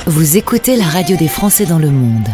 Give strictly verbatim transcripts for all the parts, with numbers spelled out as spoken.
Vous écoutez la radio des Français dans le monde.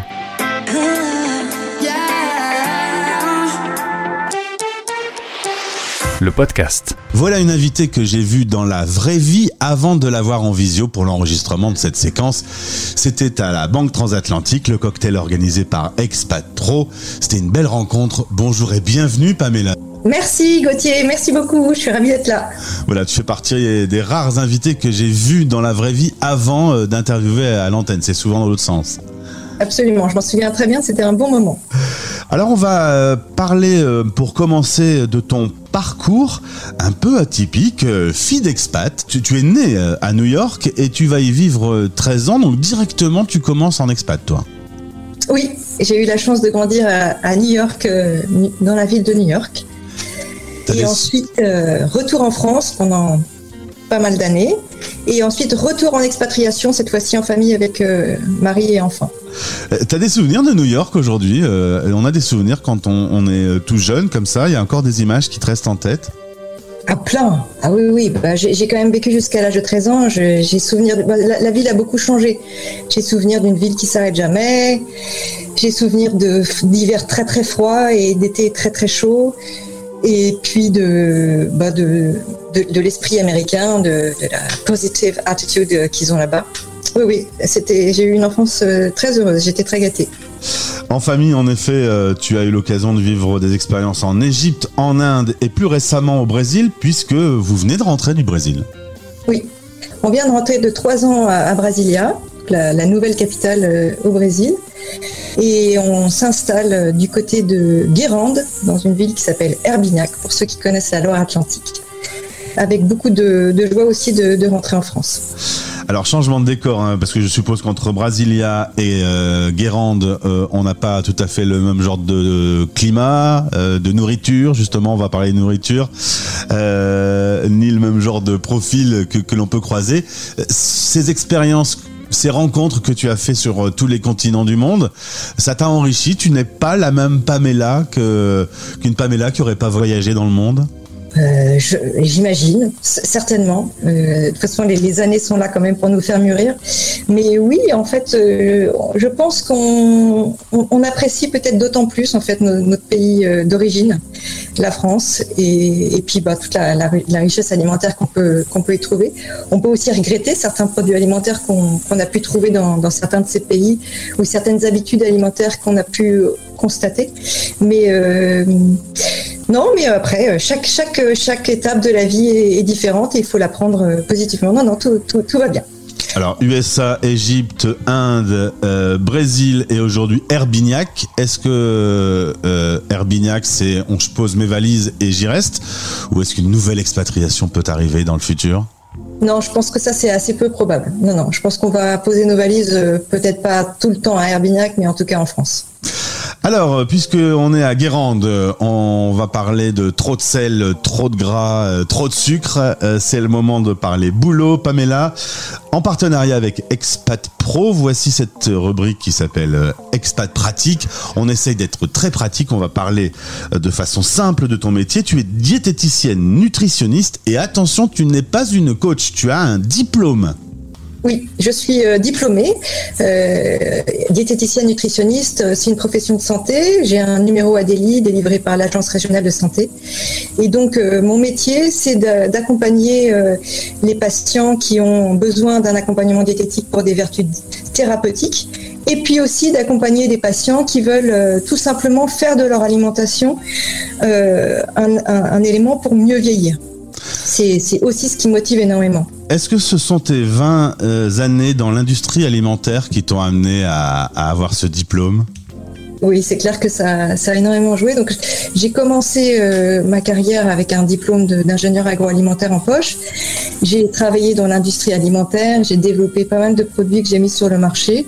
Le podcast. Voilà une invitée que j'ai vue dans la vraie vie avant de la voir en visio pour l'enregistrement de cette séquence. C'était à la Banque Transatlantique, le cocktail organisé par Expat Pro. C'était une belle rencontre. Bonjour et bienvenue Pamela. Merci Gauthier, merci beaucoup, je suis ravie d'être là. Voilà, tu fais partie des rares invités que j'ai vus dans la vraie vie avant d'interviewer à l'antenne. C'est souvent dans l'autre sens. Absolument, je m'en souviens très bien, c'était un bon moment. Alors on va parler pour commencer de ton parcours un peu atypique, fille d'expat. Tu, tu es née à New York et tu vas y vivre treize ans, donc directement tu commences en expat toi. Oui, j'ai eu la chance de grandir à, à New York, euh, dans la ville de New York. T'as et des... ensuite euh, retour en France pendant pas mal d'années. Et ensuite, retour en expatriation, cette fois-ci en famille avec euh, mari et enfants. T'as des souvenirs de New York aujourd'hui ? euh, On a des souvenirs quand on, on est tout jeune comme ça. Il y a encore des images qui te restent en tête ? Ah, plein. Ah oui, oui. Bah, j'ai, j'ai quand même vécu jusqu'à l'âge de treize ans. Je, j'ai souvenir de, bah, la, la ville a beaucoup changé. J'ai souvenir d'une ville qui s'arrête jamais. J'ai souvenir de, d'hiver très très froid et d'été très très chaud. Et puis de, bah de, de, de l'esprit américain, de, de la positive attitude qu'ils ont là-bas. Oui, oui, c'était, j'ai eu une enfance très heureuse, j'étais très gâtée. En famille, en effet, euh, tu as eu l'occasion de vivre des expériences en Égypte, en Inde et plus récemment au Brésil, puisque vous venez de rentrer du Brésil. Oui, on vient de rentrer de trois ans à, à Brasilia, la, la nouvelle capitale euh, au Brésil. Et on s'installe du côté de Guérande, dans une ville qui s'appelle Herbignac, pour ceux qui connaissent la Loire-Atlantique, avec beaucoup de, de joie aussi de, de rentrer en France. Alors changement de décor, hein, parce que je suppose qu'entre Brasilia et euh, Guérande, euh, on n'a pas tout à fait le même genre de, de climat, euh, de nourriture, justement on va parler de nourriture, euh, ni le même genre de profil que, que l'on peut croiser. Ces expériences, ces rencontres que tu as fait sur tous les continents du monde, ça t'a enrichi. Tu n'es pas la même Pamela que, qu'une Pamela qui n'aurait pas voyagé dans le monde ? Euh, je, j'imagine, c- certainement. Euh, de toute façon, les, les années sont là quand même pour nous faire mûrir. Mais oui, en fait, euh, je pense qu'on on, on apprécie peut-être d'autant plus en fait no, notre pays euh, d'origine, la France, et, et puis bah, toute la, la, la richesse alimentaire qu'on peut qu'on peut y trouver. On peut aussi regretter certains produits alimentaires qu'on, qu'on a pu trouver dans, dans certains de ces pays ou certaines habitudes alimentaires qu'on a pu constater. Mais euh, non, mais après, chaque, chaque, chaque étape de la vie est, est différente et il faut la prendre positivement. Non, non, tout, tout, tout va bien. Alors, U S A, Égypte, Inde, euh, Brésil et aujourd'hui Herbignac. Est-ce que euh, Herbignac, c'est on je pose mes valises et j'y reste ? Ou est-ce qu'une nouvelle expatriation peut arriver dans le futur ? Non, je pense que ça, c'est assez peu probable. Non, non, je pense qu'on va poser nos valises, euh, peut-être pas tout le temps à Herbignac, mais en tout cas en France. Alors, puisqu'on est à Guérande, on va parler de trop de sel, trop de gras, trop de sucre. C'est le moment de parler boulot. Pamela, en partenariat avec Expat Pro, voici cette rubrique qui s'appelle Expat Pratique. On essaye d'être très pratique. On va parler de façon simple de ton métier. Tu es diététicienne, nutritionniste et attention, tu n'es pas une coach. Tu as un diplôme. Oui, je suis euh, diplômée, euh, diététicienne nutritionniste, c'est une profession de santé. J'ai un numéro A D L I délivré par l'Agence régionale de santé. Et donc, euh, mon métier, c'est de, d'accompagner euh, les patients qui ont besoin d'un accompagnement diététique pour des vertus thérapeutiques. Et puis aussi d'accompagner des patients qui veulent euh, tout simplement faire de leur alimentation euh, un, un, un élément pour mieux vieillir. C'est, c'est aussi ce qui motive énormément. Est-ce que ce sont tes vingt euh, années dans l'industrie alimentaire qui t'ont amené à, à avoir ce diplôme ? Oui, c'est clair que ça, ça a énormément joué. Donc, j'ai commencé euh, ma carrière avec un diplôme de, d'ingénieur agroalimentaire en poche. J'ai travaillé dans l'industrie alimentaire, j'ai développé pas mal de produits que j'ai mis sur le marché.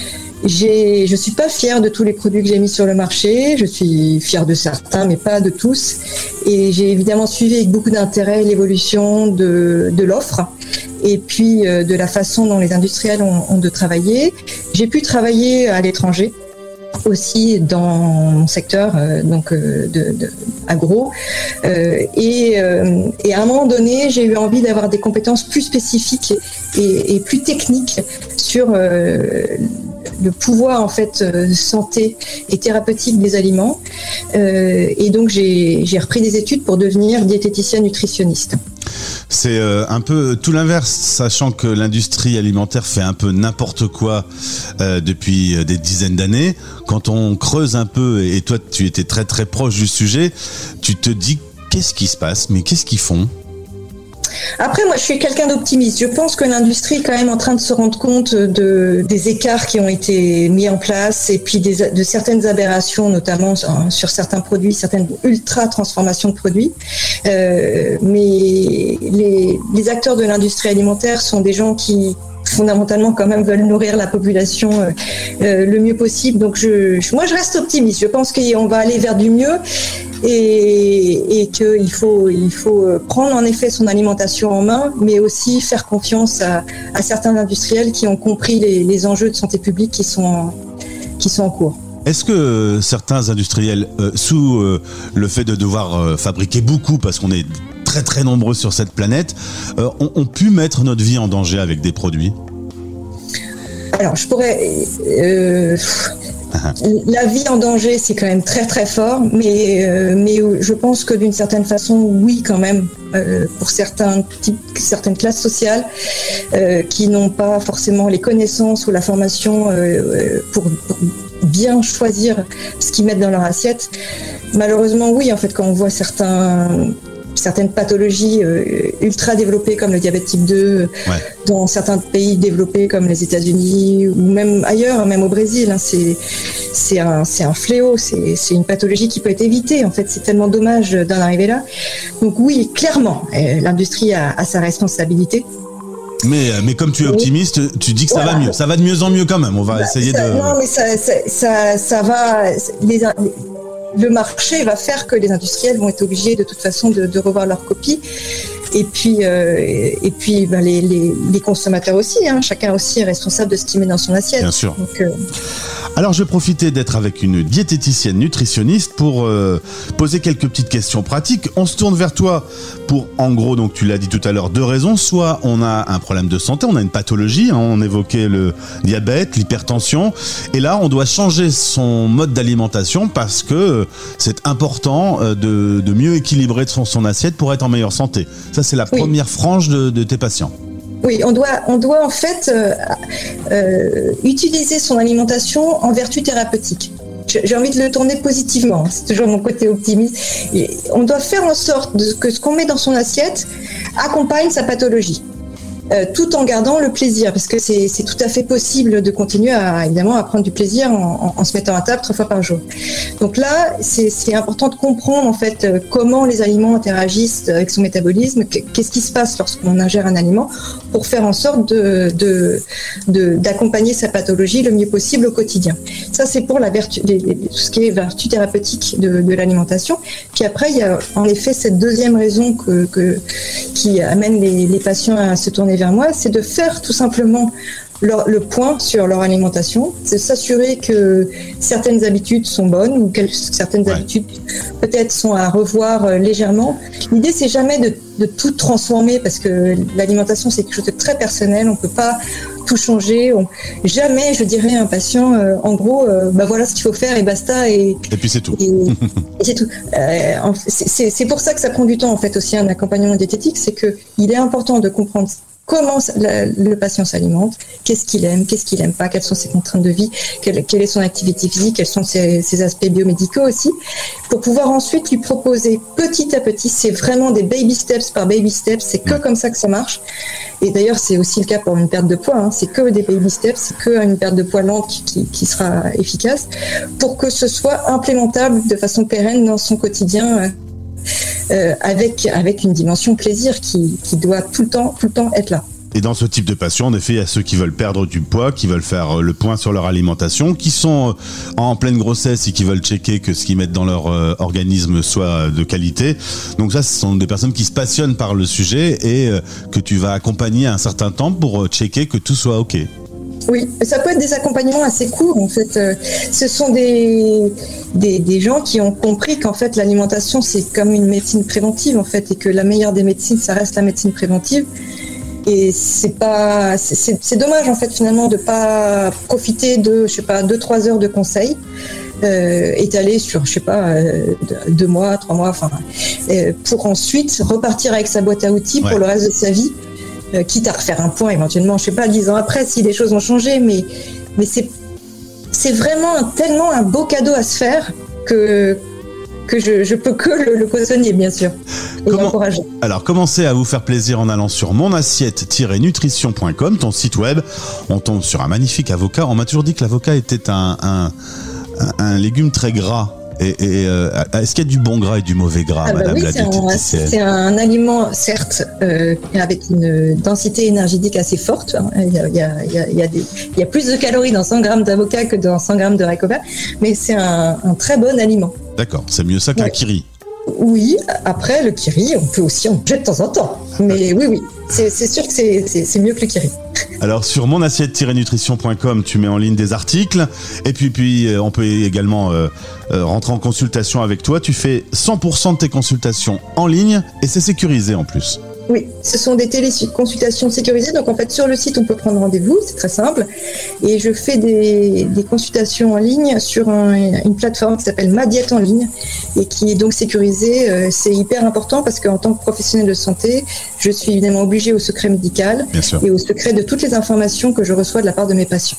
J'ai, je suis pas fière de tous les produits que j'ai mis sur le marché. Je suis fière de certains, mais pas de tous. Et j'ai évidemment suivi avec beaucoup d'intérêt l'évolution de, de l'offre et puis euh, de la façon dont les industriels ont, ont de travailler. J'ai pu travailler à l'étranger. aussi dans mon secteur, euh, donc euh, de, de agro. Euh, et, euh, et à un moment donné, j'ai eu envie d'avoir des compétences plus spécifiques et, et plus techniques sur euh, le pouvoir en fait euh, santé et thérapeutique des aliments. Euh, et donc j'ai, j'ai repris des études pour devenir diététicienne nutritionniste. C'est euh, un peu tout l'inverse, sachant que l'industrie alimentaire fait un peu n'importe quoi euh, depuis des dizaines d'années. Quand on creuse un peu, et toi tu étais très très proche du sujet, tu te dis qu'est-ce qui se passe, mais qu'est-ce qu'ils font ? Après, moi, je suis quelqu'un d'optimiste. Je pense que l'industrie est quand même en train de se rendre compte de, des écarts qui ont été mis en place et puis des, de certaines aberrations, notamment sur, sur certains produits, certaines ultra-transformations de produits. Euh, mais les, les acteurs de l'industrie alimentaire sont des gens qui, fondamentalement, quand même, veulent nourrir la population euh, euh, le mieux possible. Donc, je, je, moi, je reste optimiste. Je pense qu'on va aller vers du mieux. Et, et qu'il faut, il faut prendre en effet son alimentation en main, mais aussi faire confiance à, à certains industriels qui ont compris les, les enjeux de santé publique qui sont, qui sont en cours. Est-ce que certains industriels, euh, sous euh, le fait de devoir euh, fabriquer beaucoup, parce qu'on est très très nombreux sur cette planète, euh, ont, ont pu mettre notre vie en danger avec des produits ? Alors, je pourrais... Euh, La vie en danger, c'est quand même très très fort, mais euh, mais je pense que d'une certaine façon, oui, quand même, euh, pour certains types, certaines classes sociales euh, qui n'ont pas forcément les connaissances ou la formation euh, pour, pour bien choisir ce qu'ils mettent dans leur assiette. Malheureusement, oui, en fait, quand on voit certains certaines pathologies euh, ultra développées comme le diabète type deux, ouais. Dans certains pays développés comme les États-Unis ou même ailleurs, même au Brésil, hein, c'est c'est un c'est un fléau, c'est c'est une pathologie qui peut être évitée. En fait, c'est tellement dommage d'en arriver là. Donc oui, clairement, euh, l'industrie a, a sa responsabilité. Mais, mais comme tu es optimiste, tu dis que ça voilà. va mieux. Ça va de mieux en mieux quand même. On va bah, essayer ça, de... Non, mais ça, ça, ça, ça va... Les, le marché va faire que les industriels vont être obligés de toute façon de, de revoir leur copie. Et puis, euh, et puis ben, les, les, les consommateurs aussi. Hein. Chacun aussi est responsable de ce qu'il met dans son assiette. Bien sûr. Donc, euh... Alors, je vais profiter d'être avec une diététicienne nutritionniste pour euh, poser quelques petites questions pratiques. On se tourne vers toi pour, en gros, donc tu l'as dit tout à l'heure, deux raisons. Soit on a un problème de santé, on a une pathologie. Hein, on évoquait le diabète, l'hypertension. Et là, on doit changer son mode d'alimentation parce que c'est important de, de mieux équilibrer son, son assiette pour être en meilleure santé. Ça, c'est la oui. première frange de, de tes patients. Oui, on doit, on doit en fait euh, euh, utiliser son alimentation en vertu thérapeutique. J'ai envie de le tourner positivement, c'est toujours mon côté optimiste. Et on doit faire en sorte de, que ce qu'on met dans son assiette accompagne sa pathologie. Euh, tout en gardant le plaisir, parce que c'est, c'est tout à fait possible de continuer à, évidemment, à prendre du plaisir en, en, en se mettant à table trois fois par jour. Donc là, c'est, c'est important de comprendre en fait comment les aliments interagissent avec son métabolisme, qu'est-ce qui se passe lorsqu'on ingère un aliment, pour faire en sorte de, de, de, d'accompagner sa pathologie le mieux possible au quotidien. Ça, c'est pour la vertu, les, les, tout ce qui est vertu thérapeutique de, de l'alimentation. Puis après, il y a en effet cette deuxième raison que, que, qui amène les, les patients à se tourner vers moi, c'est de faire tout simplement leur, le point sur leur alimentation, c'est s'assurer que certaines habitudes sont bonnes ou que certaines ouais. habitudes peut-être sont à revoir euh, légèrement. L'idée, c'est jamais de, de tout transformer parce que l'alimentation, c'est quelque chose de très personnel, on peut pas tout changer. On, jamais, je dirais à un patient, euh, en gros, euh, bah voilà ce qu'il faut faire et basta. Et, et puis c'est tout. Et, et c'est tout. Euh, c'est, c'est, c'est pour ça que ça prend du temps, en fait, aussi un accompagnement diététique, c'est que il est important de comprendre comment la, le patient s'alimente, qu'est-ce qu'il aime, qu'est-ce qu'il aime pas, quelles sont ses contraintes de vie, quelle, quelle est son activité physique, quels sont ses, ses aspects biomédicaux aussi, pour pouvoir ensuite lui proposer petit à petit, c'est vraiment des baby steps par baby steps, c'est que comme ça que ça marche. Et d'ailleurs, c'est aussi le cas pour une perte de poids, hein, c'est que des baby steps, c'est que une perte de poids lente qui, qui, qui sera efficace, pour que ce soit implémentable de façon pérenne dans son quotidien. Euh, avec, avec une dimension plaisir qui, qui doit tout le temps, tout le temps être là. Et dans ce type de patients, en effet, il y a ceux qui veulent perdre du poids, qui veulent faire le point sur leur alimentation, qui sont en pleine grossesse et qui veulent checker que ce qu'ils mettent dans leur euh, organisme soit de qualité. Donc ça, ce sont des personnes qui se passionnent par le sujet et euh, que tu vas accompagner un certain temps pour checker que tout soit OK. Oui, ça peut être des accompagnements assez courts en fait. Euh, ce sont des, des des gens qui ont compris qu'en fait l'alimentation c'est comme une médecine préventive en fait et que la meilleure des médecines ça reste la médecine préventive. Et c'est pas c'est, c'est, c'est dommage en fait finalement de pas profiter de je sais pas deux trois heures de conseils euh, étalés sur je sais pas euh, deux mois trois mois enfin euh, pour ensuite repartir avec sa boîte à outils ouais. pour le reste de sa vie. Euh, quitte à refaire un point éventuellement, je sais pas, dix ans après, si les choses ont changé, mais, mais c'est, c'est vraiment un, tellement un beau cadeau à se faire que, que je, je peux que le, le cautionner, bien sûr, et Comment, l'encourager. Alors, commencez à vous faire plaisir en allant sur mon assiette tiret nutrition point com, ton site web. On tombe sur un magnifique avocat. On m'a toujours dit que l'avocat était un, un, un, un légume très gras. Et, et euh, est-ce qu'il y a du bon gras et du mauvais gras, ah bah madame oui, la c'est diététicienne? un, c'est un aliment, certes, euh, avec une densité énergétique assez forte. Hein. Il, y a, il, y a, il, y a, il, y a des, il y a plus de calories dans cent grammes d'avocat que dans cent grammes de haricots verts, mais c'est un, un très bon aliment. D'accord, c'est mieux ça qu'un ouais. kiri. Oui, après le kiri, on peut aussi en manger de temps en temps. Mais oui, oui, c'est, c'est sûr que c'est, c'est, c'est mieux que le kiri. Alors sur mon assiette tiret nutrition point com, tu mets en ligne des articles et puis puis on peut également euh, euh, rentrer en consultation avec toi. Tu fais cent pour cent de tes consultations en ligne et c'est sécurisé en plus. Oui, ce sont des téléconsultations sécurisées. Donc en fait sur le site on peut prendre rendez-vous, c'est très simple. Et je fais des, des consultations en ligne sur un, une plateforme qui s'appelle Ma Diète en ligne et qui est donc sécurisée. C'est hyper important parce qu'en tant que professionnel de santé, je suis évidemment obligée au secret médical et au secret de toutes les informations que je reçois de la part de mes patients.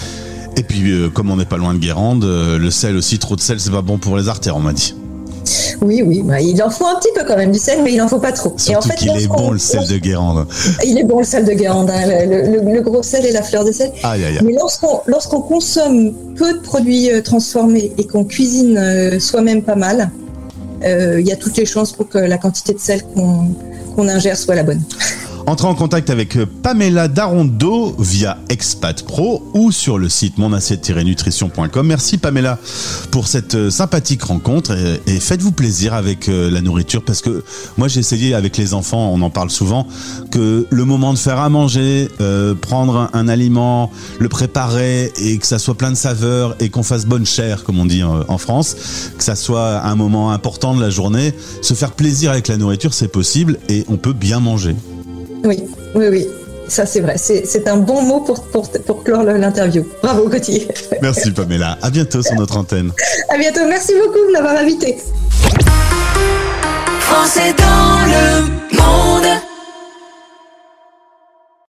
Et puis euh, comme on n'est pas loin de Guérande, euh, le sel aussi, trop de sel c'est pas bon pour les artères, on m'a dit. Oui, oui, bah, il en faut un petit peu quand même du sel, mais il en faut pas trop. Surtout et en fait, qu'il est bon le sel de Guérande. Il est bon le sel de Guérande, hein, le, le, le gros sel et la fleur de sel. Aïe, aïe, aïe. Mais lorsqu'on, lorsqu'on consomme peu de produits euh, transformés et qu'on cuisine euh, soi-même pas mal, il euh, y a toutes les chances pour que la quantité de sel qu'on, qu'on ingère soit la bonne. Entrez en contact avec Pamela Darondeau via Expat Pro ou sur le site mon assiette tiret nutrition point com. Merci Pamela pour cette sympathique rencontre et, et faites-vous plaisir avec la nourriture parce que moi j'ai essayé avec les enfants, on en parle souvent, que le moment de faire à manger, euh, prendre un, un aliment, le préparer et que ça soit plein de saveurs et qu'on fasse bonne chère comme on dit en, en France, que ça soit un moment important de la journée, se faire plaisir avec la nourriture c'est possible et on peut bien manger. Oui, oui, oui, ça c'est vrai. C'est, c'est un bon mot pour, pour, pour clore l'interview. Bravo Gauthier. Merci Pamela. À bientôt sur notre antenne. À bientôt. Merci beaucoup de m'avoir invité. Français dans le monde.